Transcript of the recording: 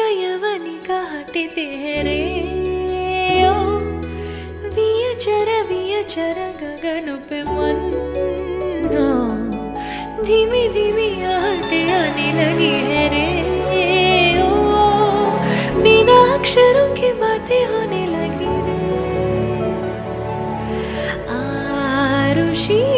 यवनी काटिते रे ओ वियचर गगन पे मन धीमी धीमी आहट आने लगी है रे ओ बिना अक्षरों की बातें होने लगी रे आरुषि